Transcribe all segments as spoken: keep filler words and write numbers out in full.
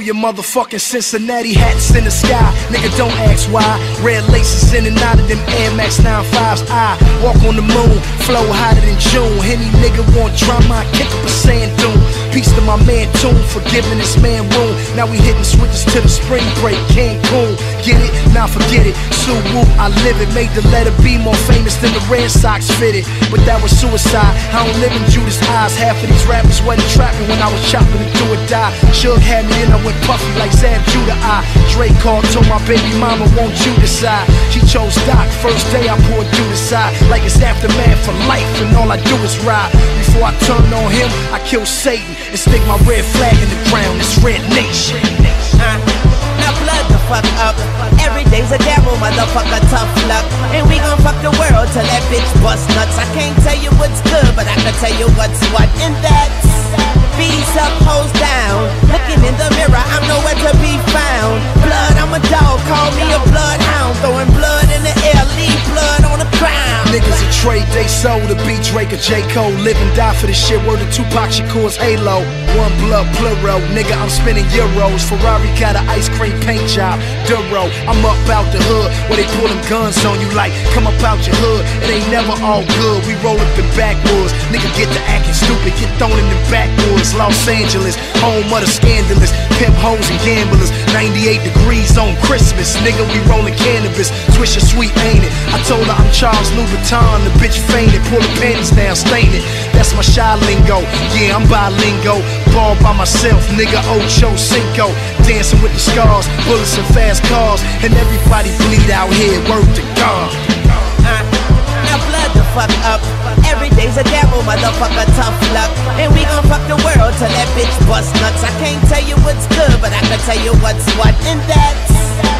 your motherfucking Cincinnati hats in the sky. Nigga, don't ask why. Red laces in and out of them Air Max ninety-fives. I walk on the moon, flow hotter than June. Any nigga want drama, I kick up a sand dune. Peace to my man Tune for giving this man room. Now we hitting switches to the spring break, Cancun. Get it? Now forget it. Sue Woo, I live it. Made the letter B more famous than the Red Sox fitted. But that was suicide. I don't live in Judas' eyes. Half of these rappers wasn't trapping when I was chopping to do or die. Suge had me in, I went puffy like Zab Judah. I Drake called, told my baby mama, won't you decide? She chose Doc. First day I poured through the side like it's aftermath for life, and all I do is ride. Before I turn on him, I kill Satan and stick my red flag in the ground. It's Red Nation. Uh, now blood the fuck up. Every day's a gamble, motherfucker, tough luck. And we gon' fuck the world till that bitch bust nuts. I can't tell you what's good, but I can tell you what's what. And that's B's up, hoes down. Looking in the mirror, I'm nowhere to be found. Blood, I'm a dog, call me a bloodhound. Throwing blood in the air, leave blood on the ground. Niggas a trade they sold to beat Drake or J. Cole. Live and die for this shit, word of Tupac Shakur's Halo. One blood plural, nigga, I'm spinning euros. Ferrari got an ice cream paint job, Duro. I'm up out the hood where they pull them guns on you like, come up out your hood, it ain't never all good. We roll up in backwoods, nigga get to acting stupid, get thrown in the backwoods. Los Angeles, home of the scandalous, pimp hoes and gamblers. Ninety-eight degrees on Christmas, nigga, we rolling cannabis. Swisher sweet, ain't it? I told her I'm Charles Louboutin, the bitch fainted, pull the panties down, stain it. That's my shy lingo, yeah, I'm bilingo. Ball by myself, nigga, Ocho Cinco. Dancing with the scars, bullets and fast cars, and everybody bleed out here, word to God. Uh, now blood the fuck up. Every day's a gamble, motherfucker, tough luck. And we gon' fuck the world till that bitch bust nuts. I can't tell you what's good, but I can tell you what's what. And that's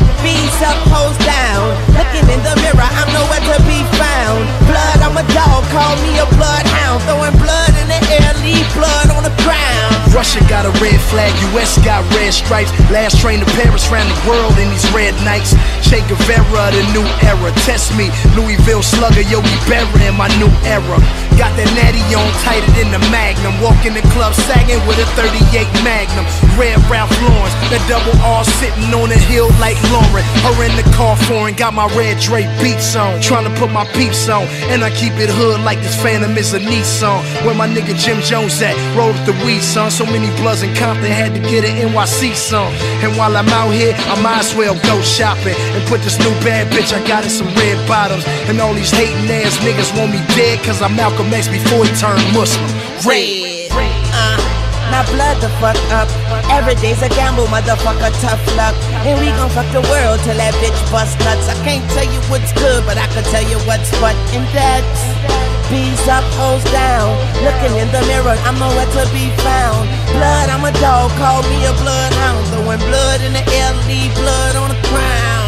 B's up, hoes down. Looking in the mirror, I'm nowhere to be found. Blood, I'm a dog, call me a bloodhound. Throwing blood in the air, leave blood on the ground. Russia got a red flag, U S got red stripes. Last train to Paris, round the world in these red nights. Che Guevara, the new era. Test me, Louisville Slugger, Yogi Berra in my new era. Got that natty on tighter than the Magnum. Walk in the club sagging with a thirty-eight Magnum. Red Ralph Lauren, that double R sitting on a hill like Lauren. Her in the car foreign, got my red Dre beats on. Tryna put my peeps on, and I keep it hood like this Phantom is a Nissan. Where my nigga Jim Jones at? Roll up the weed, son. So many bloods in Compton, had to get an N Y C song. And while I'm out here, I might as well go shopping and put this new bad bitch I got in some red bottoms. And all these hating ass niggas want me dead, cause I'm Malcolm X before he turned Muslim. Red. Uh, now blood the fuck up. Every day's a gamble, motherfucker, tough luck. And we gon' fuck the world till that bitch bust nuts. I can't tell you what's good, but I can tell you what's what. And that's B's up, hoes down. Looking in the mirror, I'm nowhere to be found. Blood, I'm a dog, call me a bloodhound. Throwing blood in the air, leave blood on the ground.